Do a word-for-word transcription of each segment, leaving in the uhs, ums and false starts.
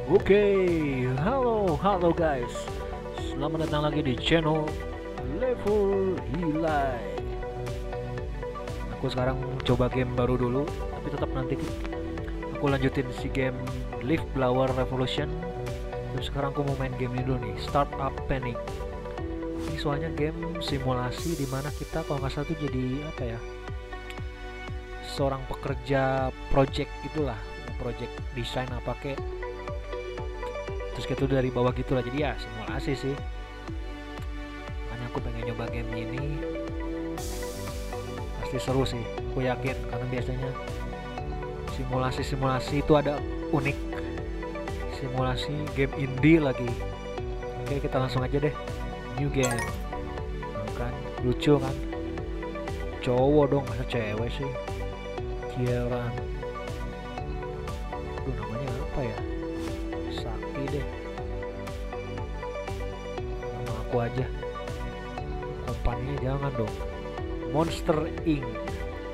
Oke, halo, halo guys. Selamat datang lagi di channel Level Hilai. Aku sekarang coba game baru dulu, tapi tetap nanti aku lanjutin si game Leaf Blower Revolution. Terus sekarang aku mau main game ini dulu nih, Startup Panic. Ini soalnya game simulasi dimana kita kalau nggak salah tuh jadi apa ya? Seorang pekerja project gitulah, project desain apa kek. Terus gitu dari bawah gitulah, jadi ya simulasi sih. Makanya aku pengen nyoba game ini, pasti seru sih, aku yakin, karena biasanya simulasi-simulasi itu ada unik, simulasi game indie lagi. Oke, kita langsung aja deh, new game. Kan lucu kan, cowok dong, masa cewek sih. Kieran, aduh namanya apa ya, Sakti deh, nama aku aja. Kompaninya jangan dong, Monster Incorporated.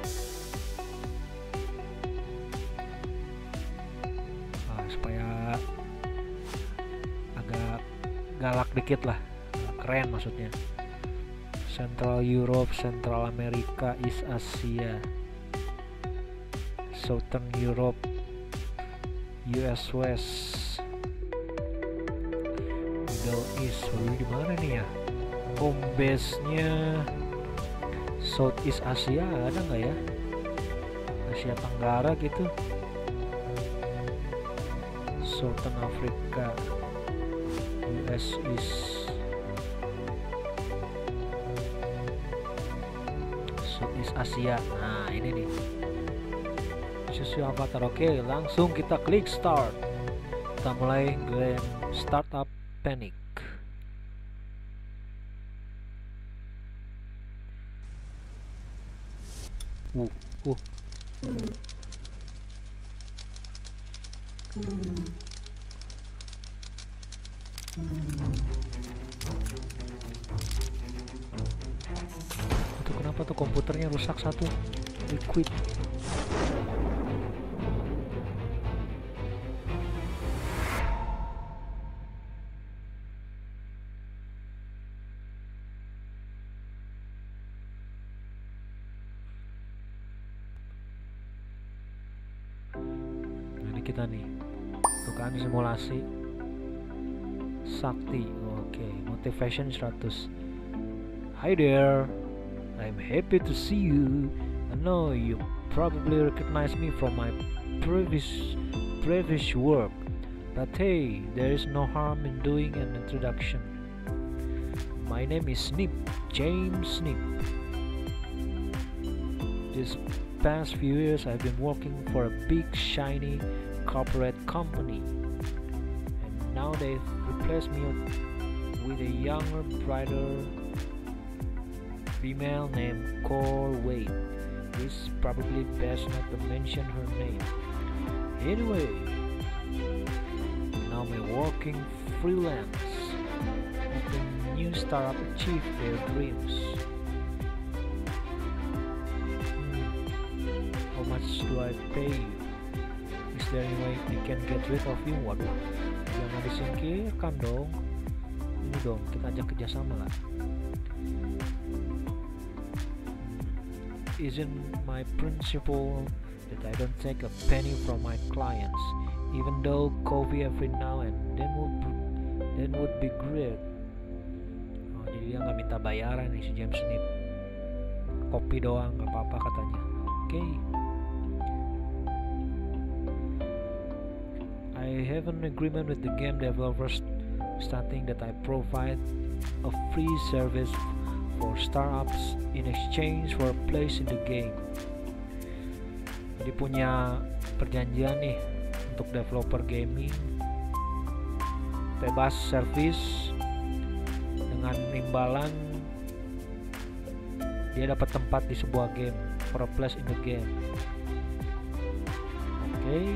Nah, supaya agak galak dikit lah, keren maksudnya. Central Europe, Central America, East Asia, Southern Europe, U S West, Middle East. Waduh, di mana nih ya? Home base-nya Southeast Asia ada nggak ya? Asia Tenggara gitu. Southern Africa, U S East, Southeast Asia. Nah ini nih, choose your avatar. Oke, langsung kita klik start. Kita mulai game Startup Panic. Uh, uh. Itu kenapa tuh komputernya rusak satu? Liquid. Kita nih, tuh kan simulasi Sakti. Oke, okay. Motivation seratus. Hi there, I'm happy to see you. I know you probably recognize me from my previous previous work, but hey, there is no harm in doing an introduction. My name is Snip, James Snip. This past few years I've been working for a big shiny corporate company, and now they've replaced me with a younger, brighter female named Core Wade. It's probably best not to mention her name. Anyway, now I'm working freelance, helping new startup achieve their dreams. Hmm. How much do I pay you? Is there any way we can get rid of you? Waduh, jangan disingkirkan dong. Ini dong, kita ajak kerjasama lah. Isn't my principle that I don't take a penny from my clients, even though coffee every now and then would then would be great. Oh, jadi dia nggak minta bayaran nih si James Snip. Kopi doang nggak apa-apa katanya. Oke. Okay. I have an agreement with the game developers stating that I provide a free service for startups in exchange for a place in the game. Jadi punya perjanjian nih untuk developer gaming, bebas service dengan imbalan dia dapat tempat di sebuah game, for a place in the game. Oke. Okay.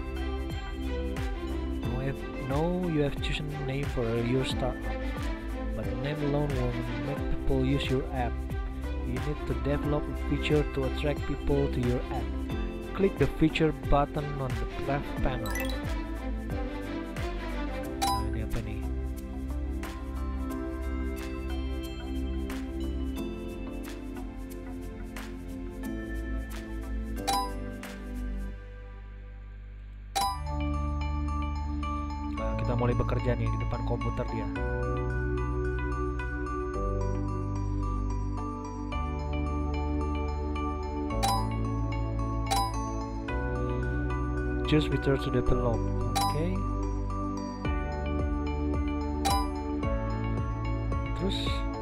No, you have chosen a name for your startup, but the name alone won't make people use your app. You need to develop a feature to attract people to your app. Click the feature button on the left panel. Udah mulai bekerja nih di depan komputer dia. Just return to develop. Oke. Okay. Terus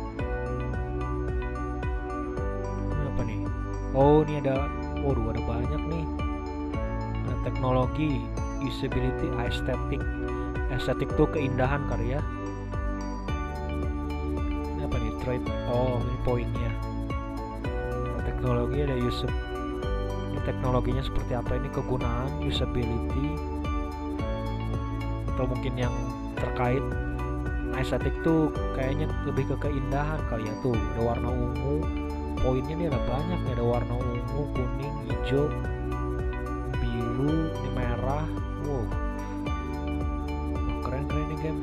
ini apa nih? Oh, ini ada, waduh, ada banyak nih. Ada teknologi, usability, aesthetic. Aesthetic tuh keindahan kali ya. Ini apa nih? Trade. Oh, ini poinnya. Ada teknologi, ada usability. Teknologinya seperti apa, ini kegunaan, usability, atau mungkin yang terkait. Aesthetic tuh kayaknya lebih ke keindahan kali ya. Tuh ada warna ungu, poinnya nih ada banyak nih, ada warna ungu, kuning, hijau, biru, ini merah. Wow, keren-keren nih game.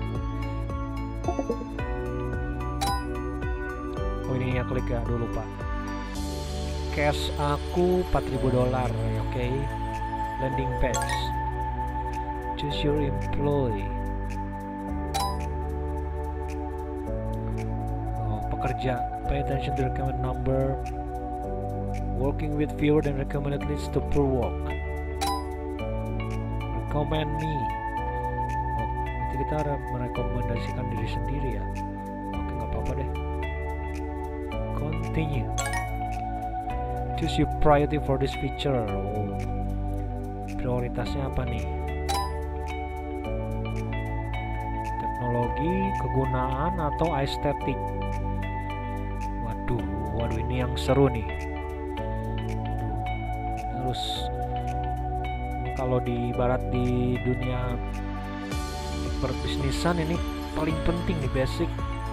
Oh ini ya, klik ya dulu pak. Cash aku empat ribu dolar, oke. Okay. Landing page. Choose your employee. Oh, pekerja. Pay attention to recommended number. Working with fewer than recommended leads to per work. Recommend me. Oh, nanti kita harus merekomendasikan diri sendiri ya. Oke, nggak apa-apa deh. Continue. Choose your priority for this feature. Oh, prioritasnya apa nih? Teknologi, kegunaan, atau estetik? Waduh, waduh ini yang seru nih. Terus ini kalau di barat di dunia perbisnisan ini paling penting nih, basic.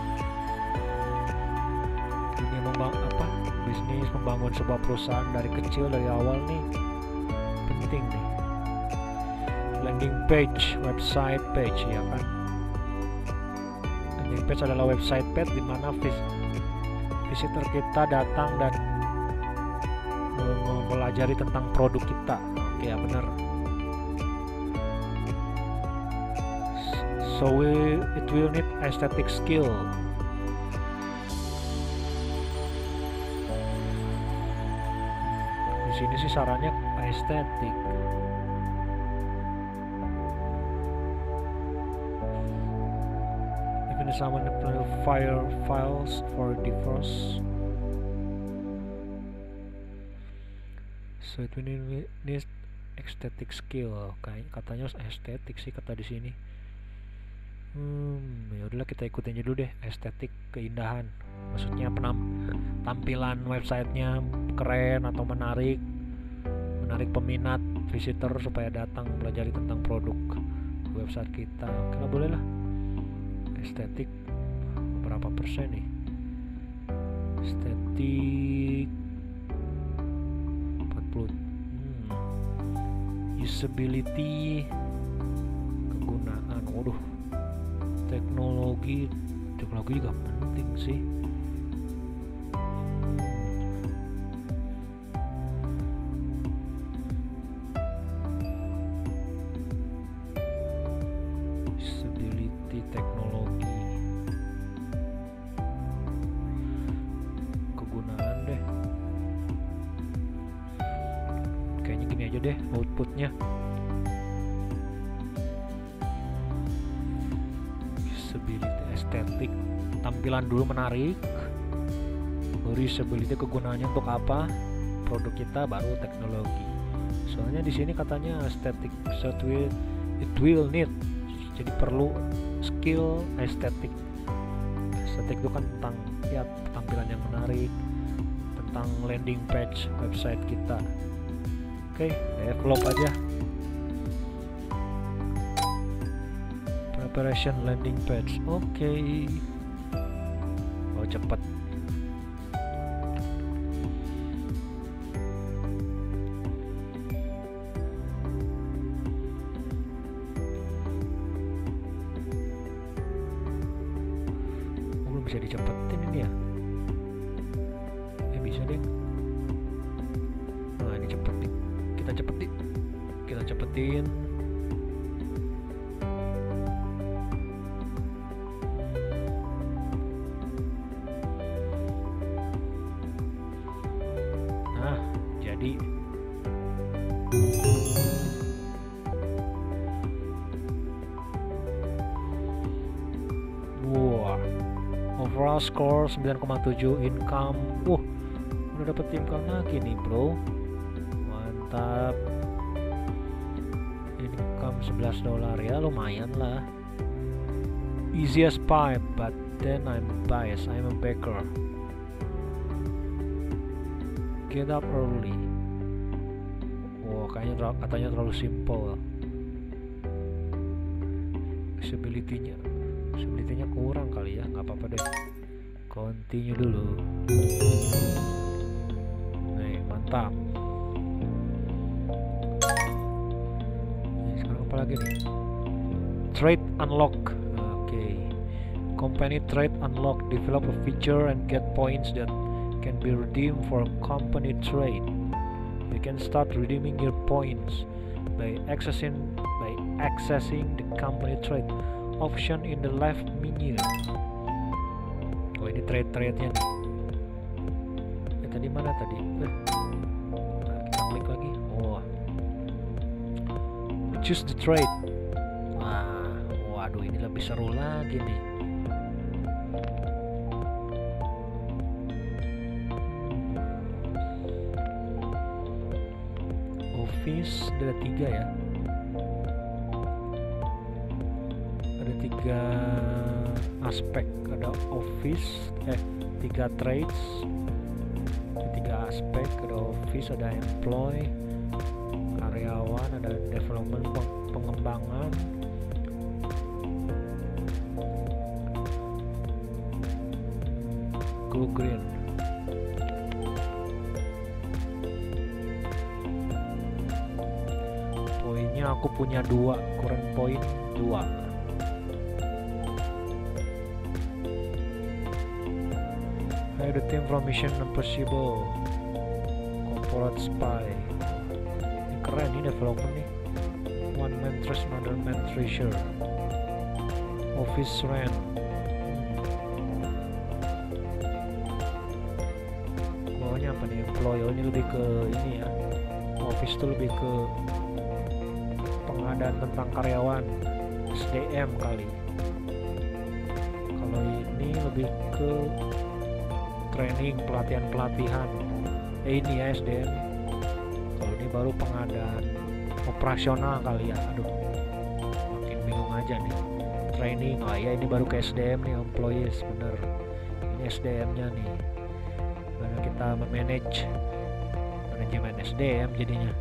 Dunia membang apa? Bisnis, membangun sebuah perusahaan dari kecil, dari awal nih penting nih. Landing page, website page ya kan. Landing page adalah website page di mana vis visitor kita datang dan mempelajari tentang produk kita. Oke ya benar. So we, it will need aesthetic skill. Ini sih sarannya estetik. Even someone file files for divorce. So it will need aesthetic skill. Kayak katanya harus estetik sih kata di sini. Hmm, ya udahlah kita ikutin aja dulu deh, estetik, keindahan. Maksudnya penam tampilan websitenya keren atau menarik, menarik peminat visitor supaya datang belajar tentang produk website kita. Oke, boleh lah. Estetik berapa persen nih? Estetik empat puluh. Hmm. Usability, kegunaan. Waduh. Teknologi, teknologi juga penting sih. Usability, teknologi, kegunaan deh. Kayaknya gini aja deh outputnya. Estetik, tampilan dulu menarik, baru usability, kegunaannya untuk apa produk kita, baru teknologi. Soalnya di sini katanya estetik, so it will, it will need, jadi perlu skill estetik. Estetik itu kan tentang ya tampilan yang menarik, tentang landing page website kita. Oke, okay, develop aja. Preparation landing page. Oke. Okay. Oh cepat. Oh, belum bisa dicepetin ini ya? Ya bisa deh. Nah ini cepet nih. Kita cepetin. Kita cepetin. jadi wah, overall score sembilan koma tujuh, income uh udah dapet income lagi nih bro, mantap. Income sebelas dolar ya, lumayan lah. Easiest pipe, but then I'm biased, I'm a baker. Get up early. Wah, kayaknya katanya terlalu simple. Visibility-nya Visibility-nya kurang kali ya, nggak apa-apa deh. Continue dulu. Nih, mantap. Ini sekarang apa lagi nih? Trade unlock. Company trade unlock, develop a feature and get points that can be redeemed for company trade. You can start redeeming your points by accessing by accessing the company trade option in the left menu. Oh, ini trade-trade-nya nih. Eh, tadi mana tadi? Eh. Nah, kita klik lagi. Oh. Choose the trade. Nah, waduh, ini lebih seru lagi nih. Office ada tiga ya, ada tiga aspek, ada office, eh tiga trades, ada tiga aspek, ada office, ada employee, karyawan, ada development, pengembangan, go green. Aku punya dua, current point dua. Hire the team from Mission Impossible, Corporate Spy. Ini keren nih development nih. One man trust, another man treasure. Office rent. Pokoknya apa nih, employee ini lebih ke ini ya. Office itu lebih ke pengadaan tentang karyawan, S D M kali. Kalau ini lebih ke training, pelatihan-pelatihan. Eh ini ya S D M. Kalau ini baru pengadaan operasional kali ya. Aduh, makin bingung aja nih. Training, oh ya ini baru ke S D M nih, employees, bener. Ini S D M-nya nih. Karena kita memanage manajemen S D M jadinya.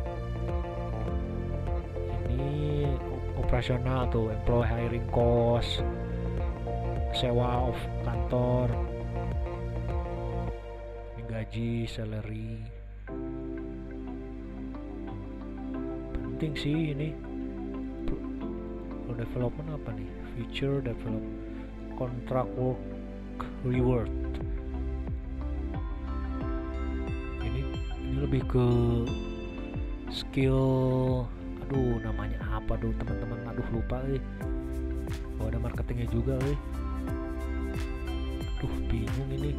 Operasional tuh, employee hiring cost, sewa of kantor, gaji, salary. Penting sih ini. Kalau development apa nih? Feature develop, contract work, reward. Ini ini lebih ke skill. Aduh, namanya apa tuh teman-teman? Aduh, lupa eh. Oh, ada marketingnya juga eh. Aduh, bingung ini.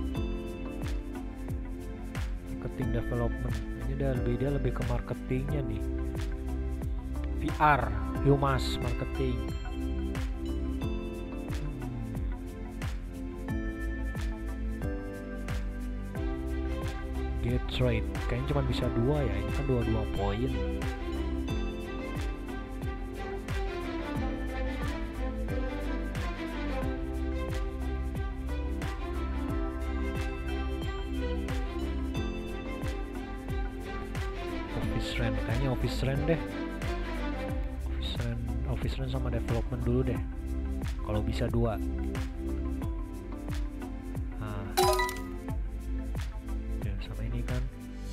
Marketing development. Ini dia lebih dia lebih ke marketingnya nih. V R, Humas marketing. Get trade. Kayaknya cuma bisa dua ya. Ini kan dua-dua poin. Rent, kayaknya office rent deh, office rent, office rent sama development dulu deh, kalau bisa dua. Nah, ya, sama ini kan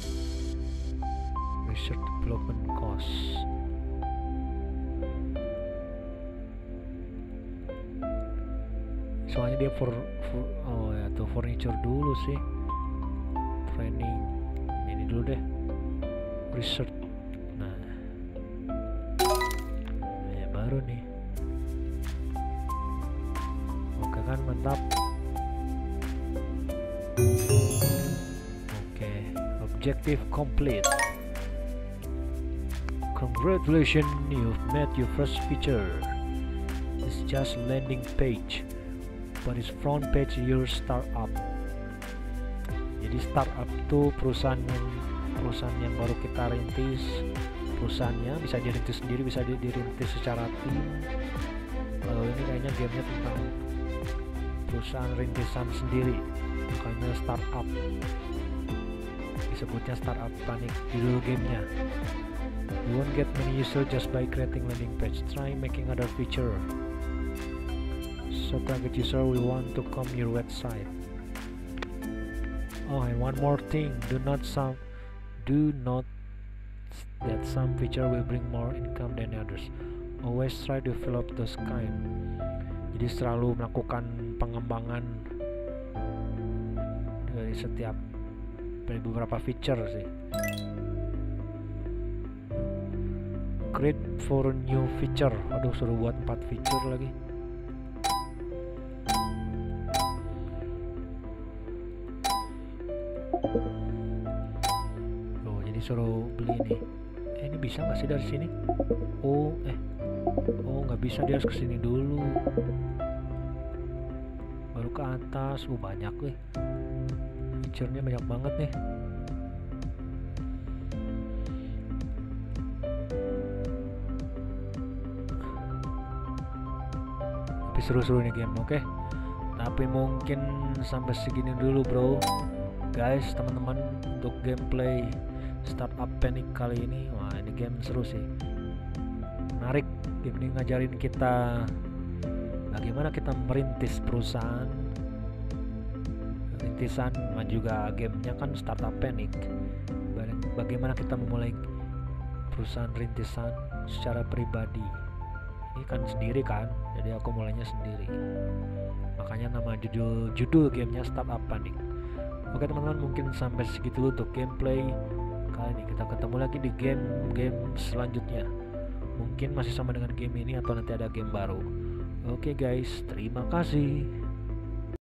research development cost. Soalnya dia for, for oh ya tuh furniture dulu sih, training ini dulu deh. Research. Nah, ya baru nih. Oke kan, mantap. Oke, objective complete. Congratulations, you've met your first feature. It's just landing page, but it's front page your startup. Jadi startup itu perusahaan yang perusahaan yang baru kita rintis. Perusahaannya bisa dirintis sendiri, bisa dirintis secara tim. Kalau ini kayaknya gamenya tentang perusahaan rintisan sendiri, makanya startup. Disebutnya startup panik judul gamenya. You won't get many users just by creating landing page. Try making other feature. So target user will want to come your website. Oh, and one more thing. Do not some do not that some feature will bring more income than others. Always try to fill up those kind. Jadi selalu melakukan pengembangan dari setiap dari beberapa feature sih. Create for new feature. Aduh, suruh buat empat feature lagi. Oh, jadi suruh beli ini. Eh, ini bisa nggak sih dari sini? Oh, eh, oh nggak bisa, dia harus kesini dulu. Baru ke atas. Oh, banyak nih. Feature-nya banyak banget nih. Tapi seru-seru nih game, oke? Okay? Tapi mungkin sampai segini dulu, bro. Guys, teman-teman, untuk gameplay Startup Panic kali ini, wah ini game seru sih, menarik. Game ini ngajarin kita bagaimana kita merintis perusahaan, rintisan, dan juga gamenya kan Startup Panic. Bagaimana kita memulai perusahaan rintisan secara pribadi. Ini kan sendiri kan, jadi aku mulainya sendiri. Makanya nama judul judul gamenya Startup Panic. Oke teman-teman, mungkin sampai segitu untuk gameplay kali ini. Kita ketemu lagi di game-game selanjutnya. Mungkin masih sama dengan game ini atau nanti ada game baru. Oke guys, terima kasih.